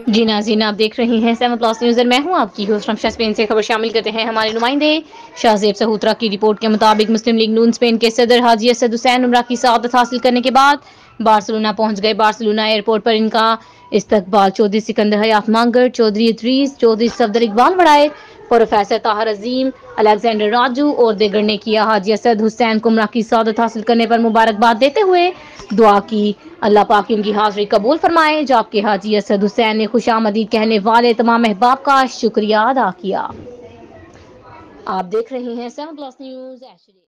جی ناظرین، آپ دیکھ رہی ہیں 7 پلاس نیوز اور میں ہوں آپ کی ہوسٹ رمشا۔ اسپین سے خبر شامل کرتے ہیں ہمارے نمائندے شاہ زیب سہوترا کی رپورٹ کے مطابق مسلم لیگ نون اسپین کے صدر حاجی اسد حسین عمرہ کی سعادت حاصل کرنے کے بعد بارسلونا پہنچ گئے۔ بارسلونا ایئرپورٹ پر ان کا استقبال چودھری سکندر حیات مانگر، چودھری ادریس، چودھری صفدر اقبال بڑھائے، پروفیسر طاہر عظیم، الیگزینڈر راجو اور دیگر نے کیا۔ حاجی اسد حسین کو عمرہ کی سعادت حاصل کرنے پر مبارکباد دیتے ہوئے دعا کی اللہ پاک ان کی حاضری قبول فرمائے، جبکہ حاجی اسد حسین نے خوش آمدید کہنے والے تمام احباب کا شکریہ ادا کیا۔ آپ دیکھ رہے ہیں 7 پلاس نیوز۔